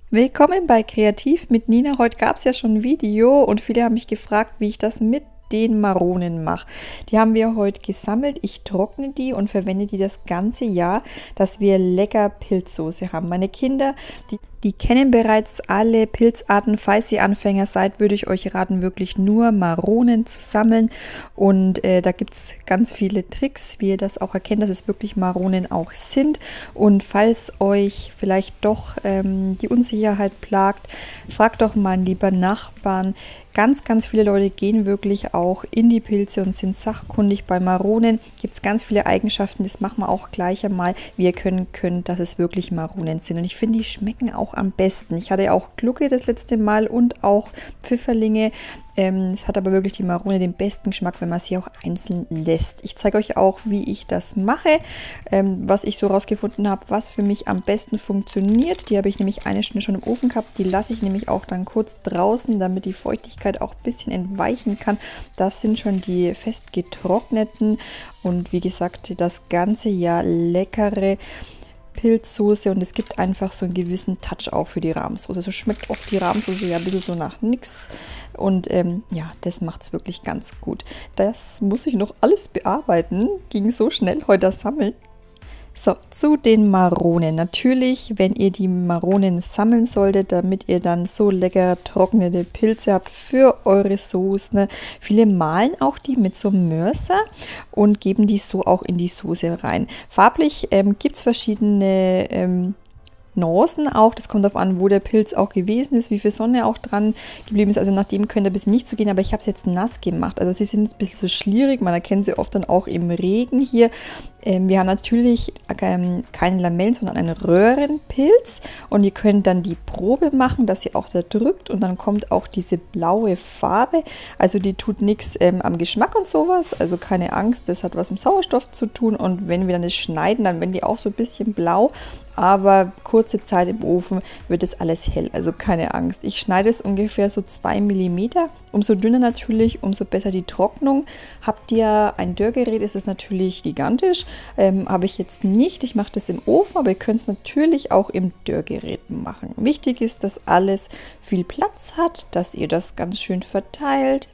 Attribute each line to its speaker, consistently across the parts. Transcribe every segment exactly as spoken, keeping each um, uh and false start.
Speaker 1: Willkommen bei Kreativ mit Nina. Heute gab es ja schon ein Video und viele haben mich gefragt, wie ich das mit den Maronen mache. Die haben wir heute gesammelt. Ich trockne die und verwende die das ganze Jahr, dass wir lecker Pilzsoße haben. Meine Kinder, die, die kennen bereits alle Pilzarten. Falls ihr Anfänger seid, würde ich euch raten, wirklich nur Maronen zu sammeln. Und äh, da gibt es ganz viele Tricks, wie ihr das auch erkennt, dass es wirklich Maronen auch sind. Und falls euch vielleicht doch ähm, die Unsicherheit plagt, fragt doch mal einen lieben Nachbarn. Ganz, ganz viele Leute gehen wirklich auch in die Pilze und sind sachkundig. Bei Maronen gibt es ganz viele Eigenschaften, das machen wir auch gleich einmal, wie ihr können könnt, dass es wirklich Maronen sind. Und ich finde, die schmecken auch am besten. Ich hatte ja auch Glucke das letzte Mal und auch Pfifferlinge. Ähm, es hat aber wirklich die Marone den besten Geschmack, wenn man sie auch einzeln lässt. Ich zeige euch auch, wie ich das mache, ähm, was ich so rausgefunden habe, was für mich am besten funktioniert. Die habe ich nämlich eine Stunde schon im Ofen gehabt. Die lasse ich nämlich auch dann kurz draußen, damit die Feuchtigkeit auch ein bisschen entweichen kann. Das sind schon die fest getrockneten und wie gesagt, das ganze Jahr leckere Pilzsoße, und es gibt einfach so einen gewissen Touch auch für die Rahmsoße. So schmeckt oft die Rahmsoße ja ein bisschen so nach nichts. Und ähm, ja, das macht es wirklich ganz gut. Das muss ich noch alles bearbeiten. Ging so schnell heute das Sammeln. So, zu den Maronen. Natürlich, wenn ihr die Maronen sammeln solltet, damit ihr dann so lecker trocknete Pilze habt für eure Soßen. Viele mahlen auch die mit so einem Mörser und geben die so auch in die Soße rein. Farblich ähm, gibt es verschiedene ähm, Nuancen auch, das kommt darauf an, wo der Pilz auch gewesen ist, wie viel Sonne auch dran geblieben ist, also nach dem könnt ihr ein bisschen nicht so gehen, aber ich habe es jetzt nass gemacht, also sie sind ein bisschen so schlierig, man erkennt sie oft dann auch im Regen hier. Ähm, wir haben natürlich ähm, keine Lamellen, sondern einen Röhrenpilz, und ihr könnt dann die Probe machen, dass ihr auch da drückt und dann kommt auch diese blaue Farbe, also die tut nichts ähm, am Geschmack und sowas, also keine Angst, das hat was mit Sauerstoff zu tun, und wenn wir dann das schneiden, dann werden die auch so ein bisschen blau, aber kurze Zeit im Ofen wird es alles hell, also keine Angst. Ich schneide es ungefähr so zwei Millimeter, umso dünner natürlich, umso besser die Trocknung. Habt ihr ein Dörrgerät, ist es natürlich gigantisch, ähm, habe ich jetzt nicht, ich mache das im Ofen, aber ihr könnt es natürlich auch im Dörrgerät machen. Wichtig ist, dass alles viel Platz hat, dass ihr das ganz schön verteilt.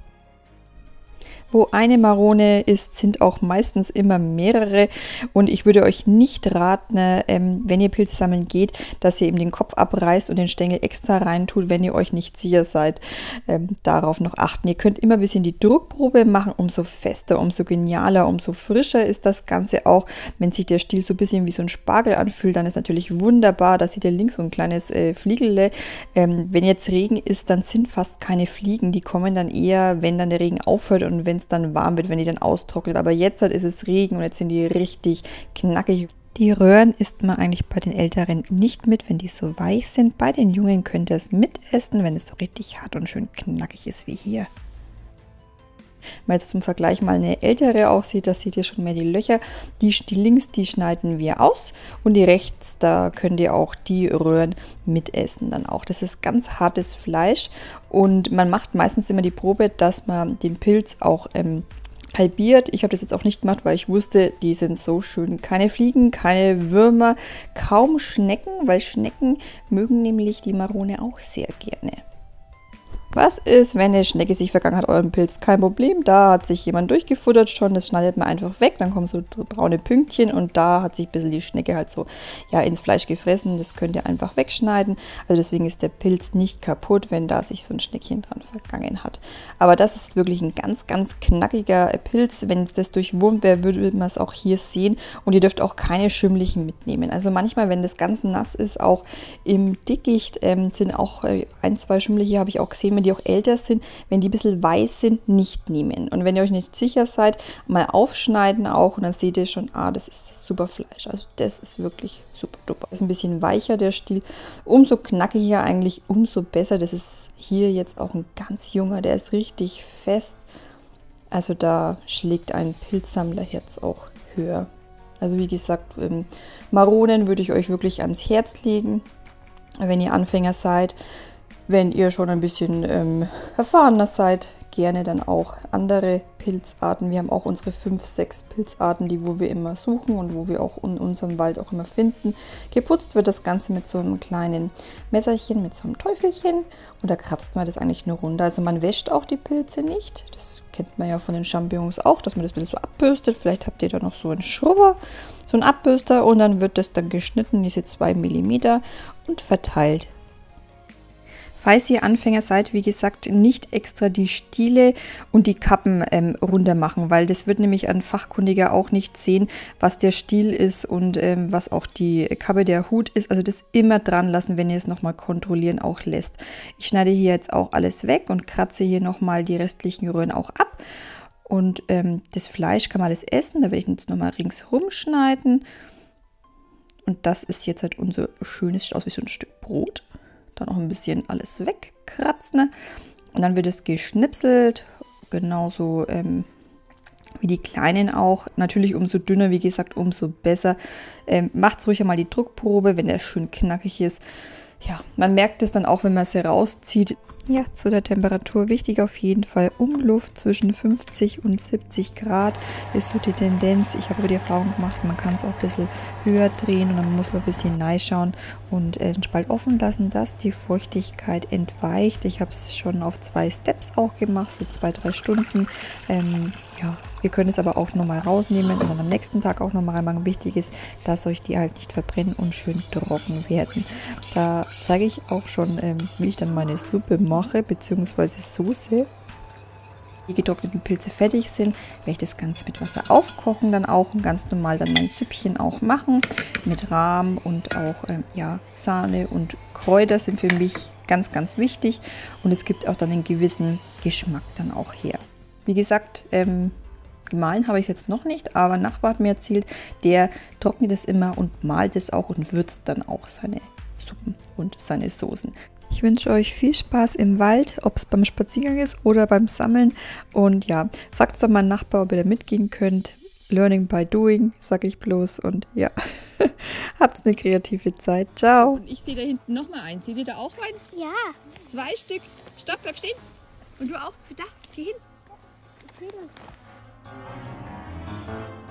Speaker 1: Wo eine Marone ist, sind auch meistens immer mehrere, und ich würde euch nicht raten, ähm, wenn ihr Pilze sammeln geht, dass ihr eben den Kopf abreißt und den Stängel extra reintut, wenn ihr euch nicht sicher seid. Ähm, darauf noch achten. Ihr könnt immer ein bisschen die Druckprobe machen, umso fester, umso genialer, umso frischer ist das Ganze auch. Wenn sich der Stiel so ein bisschen wie so ein Spargel anfühlt, dann ist natürlich wunderbar, da seht ihr links so ein kleines äh, Fliegele. Ähm, wenn jetzt Regen ist, dann sind fast keine Fliegen, die kommen dann eher, wenn dann der Regen aufhört und wenn dann warm wird, wenn die dann austrocknet. Aber jetzt halt ist es Regen und jetzt sind die richtig knackig. Die Röhren isst man eigentlich bei den Älteren nicht mit, wenn die so weich sind. Bei den Jungen könnt ihr es mitessen, wenn es so richtig hart und schön knackig ist wie hier. Wenn man jetzt zum Vergleich mal eine ältere auch sieht, da seht ihr schon mehr die Löcher. Die, die links, die schneiden wir aus, und die rechts, da könnt ihr auch die Röhren mitessen dann auch. Das ist ganz hartes Fleisch, und man macht meistens immer die Probe, dass man den Pilz auch ähm, halbiert. Ich habe das jetzt auch nicht gemacht, weil ich wusste, die sind so schön. Keine Fliegen, keine Würmer, kaum Schnecken, weil Schnecken mögen nämlich die Marone auch sehr gerne. Was ist, wenn eine Schnecke sich vergangen hat, euren Pilz? Kein Problem, da hat sich jemand durchgefuttert schon, das schneidet man einfach weg, dann kommen so braune Pünktchen, und da hat sich ein bisschen die Schnecke halt so ja, ins Fleisch gefressen, das könnt ihr einfach wegschneiden, also deswegen ist der Pilz nicht kaputt, wenn da sich so ein Schneckchen dran vergangen hat. Aber das ist wirklich ein ganz, ganz knackiger Pilz, wenn es das durchwurmt wäre, würde man es auch hier sehen, und ihr dürft auch keine schimmlichen mitnehmen. Also manchmal, wenn das ganz nass ist, auch im Dickicht ähm, sind auch äh, ein, zwei schimmliche, habe ich auch gesehen, die auch älter sind, wenn die ein bisschen weiß sind, nicht nehmen. Und wenn ihr euch nicht sicher seid, mal aufschneiden auch, und dann seht ihr schon, ah, das ist super Fleisch. Also das ist wirklich super duper. Das ist ein bisschen weicher, der Stiel. Umso knackiger eigentlich, umso besser. Das ist hier jetzt auch ein ganz junger, der ist richtig fest. Also da schlägt ein Pilzsammlerherz auch höher. Also wie gesagt, ähm, Maronen würde ich euch wirklich ans Herz legen, wenn ihr Anfänger seid. Wenn ihr schon ein bisschen ähm, erfahrener seid, gerne dann auch andere Pilzarten. Wir haben auch unsere fünf, sechs Pilzarten, die wo wir immer suchen und wo wir auch in unserem Wald auch immer finden. Geputzt wird das Ganze mit so einem kleinen Messerchen, mit so einem Teufelchen und da kratzt man das eigentlich nur runter. Also man wäscht auch die Pilze nicht. Das kennt man ja von den Champignons auch, dass man das ein bisschen so abbürstet. Vielleicht habt ihr da noch so einen Schrubber, so einen Abbürster und dann wird das dann geschnitten, diese zwei Millimeter und verteilt. Falls ihr Anfänger seid, wie gesagt, nicht extra die Stiele und die Kappen ähm, runter machen, weil das wird nämlich ein Fachkundiger auch nicht sehen, was der Stiel ist und ähm, was auch die Kappe der Hut ist. Also das immer dran lassen, wenn ihr es nochmal kontrollieren auch lässt. Ich schneide hier jetzt auch alles weg und kratze hier nochmal die restlichen Röhren auch ab. Und ähm, das Fleisch kann man alles essen, da werde ich jetzt nochmal ringsherum schneiden. Und das ist jetzt halt unser schönes, sieht aus wie so ein Stück Brot. Dann auch ein bisschen alles wegkratzen. Ne? Und dann wird es geschnipselt, genauso ähm, wie die kleinen auch. Natürlich umso dünner, wie gesagt, umso besser. Ähm, Macht ruhig einmal die Druckprobe, wenn der schön knackig ist. Ja, man merkt es dann auch, wenn man es herauszieht. Ja, zu der Temperatur wichtig auf jeden Fall Umluft zwischen fünfzig und siebzig Grad ist so die Tendenz. Ich habe aber die Erfahrung gemacht, man kann es auch ein bisschen höher drehen und dann muss man ein bisschen neischauern und äh, den Spalt offen lassen, dass die Feuchtigkeit entweicht. Ich habe es schon auf zwei Steps auch gemacht, so zwei, drei Stunden. Ähm, ja, ihr könnt es aber auch nochmal rausnehmen und dann am nächsten Tag auch nochmal reinmachen. Wichtig ist, dass euch die halt nicht verbrennen und schön trocken werden. Da zeige ich auch schon, ähm, wie ich dann meine Suppe mache, beziehungsweise Soße. Die getrockneten Pilze fertig sind, werde ich das Ganze mit Wasser aufkochen, dann auch und ganz normal dann mein Süppchen auch machen. Mit Rahm und auch ähm, ja, Sahne und Kräuter sind für mich ganz, ganz wichtig. Und es gibt auch dann einen gewissen Geschmack dann auch her. Wie gesagt, ähm, gemahlen habe ich es jetzt noch nicht, aber ein Nachbar hat mir erzählt, der trocknet es immer und mahlt es auch und würzt dann auch seine Suppen und seine Soßen. Ich wünsche euch viel Spaß im Wald, ob es beim Spaziergang ist oder beim Sammeln. Und ja, fragt doch mal einen Nachbar, ob ihr da mitgehen könnt. Learning by doing, sage ich bloß. Und ja, habt eine kreative Zeit. Ciao.
Speaker 2: Und ich sehe da hinten noch mal einen. Seht ihr da auch einen?
Speaker 3: Ja.
Speaker 2: Zwei Stück. Stopp, bleib stehen. Und du auch. Da, geh hin.
Speaker 3: Okay.